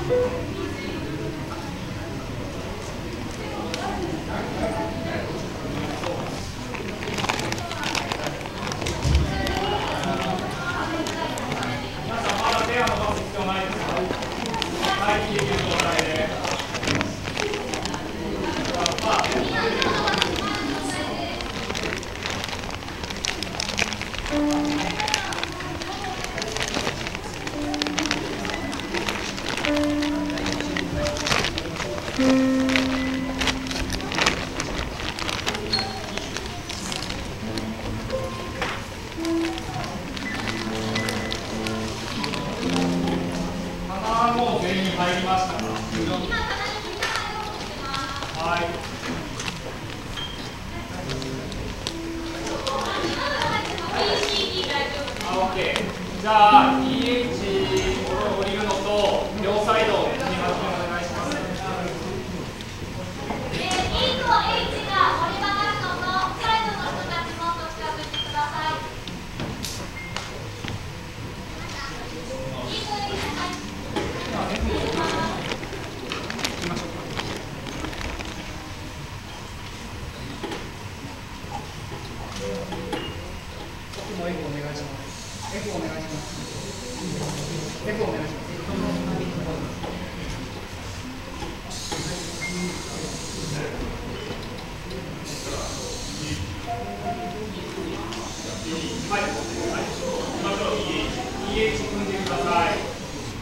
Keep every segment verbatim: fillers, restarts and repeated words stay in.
じゃあ イーエイチ を降りるのと両サイドに始めお願いします。 E と H が折り曲がるのとサイドの人たちもっと近づいてください。E と H はいもうエコお願いします。エコお願いします。エコお願いします。 はい、はい、行きましょう。イーエイチ 組んでください。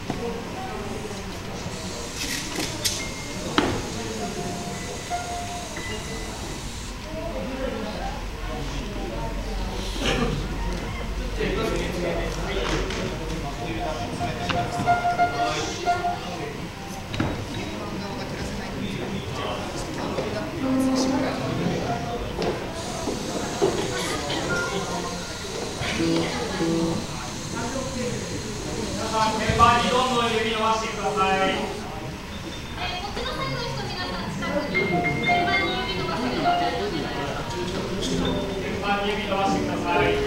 メンバーにどんどん指伸ばしてください。 えー、こっちのサイドの人皆さん近くに順番に指伸ばしてください。 順番に指伸ばしてください。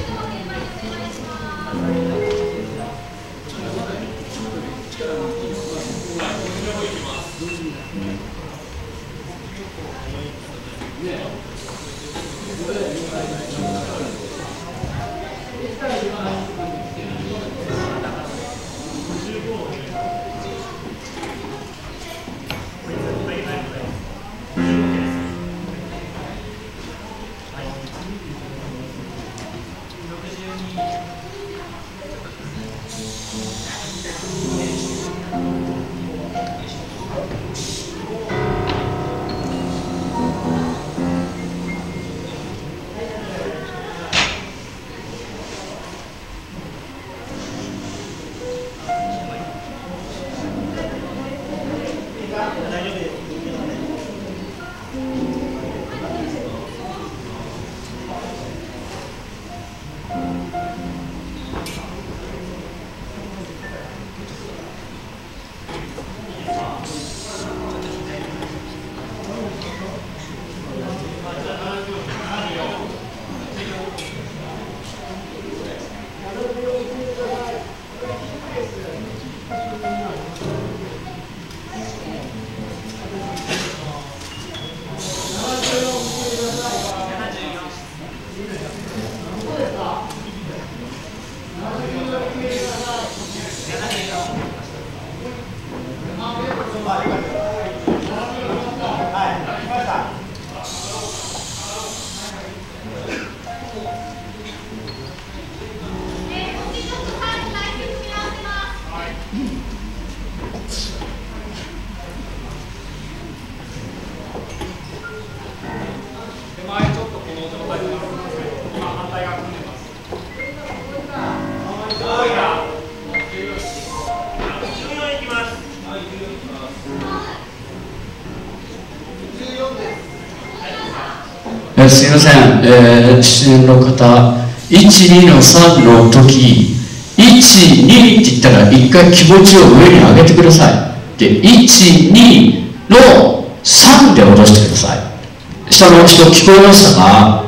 えー、すみません、えー、出演の方、いち、にのサーブの時、いち、にって言ったら、一回気持ちを上に上げてください。で、いち、にのさんで下ろしてください。下の人、聞こえましたか？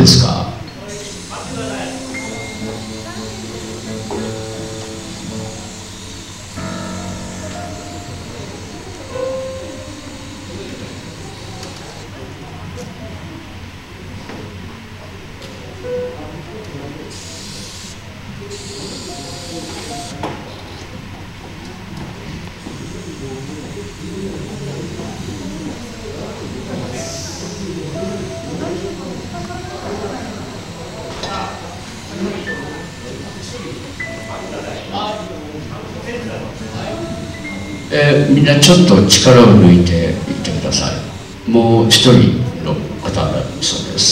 ですか？えー、みんなちょっと力を抜いていってください。もう一人の方だそうです。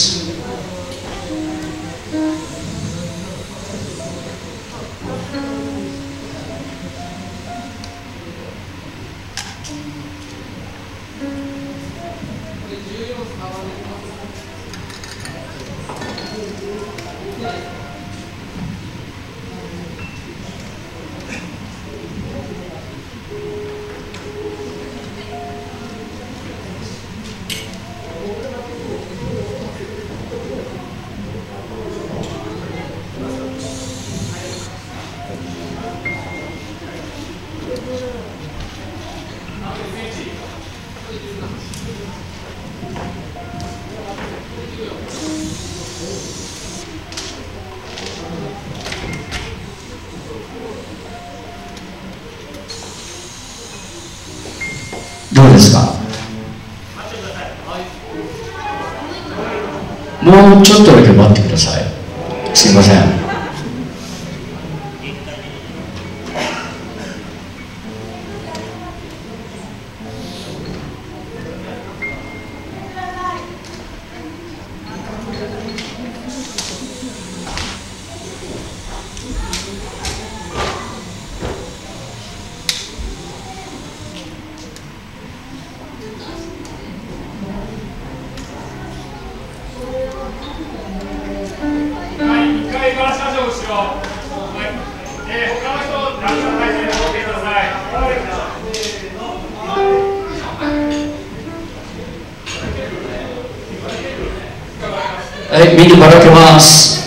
どうですか？もうちょっとだけ待ってください。すいません。はい、みんなばらけます。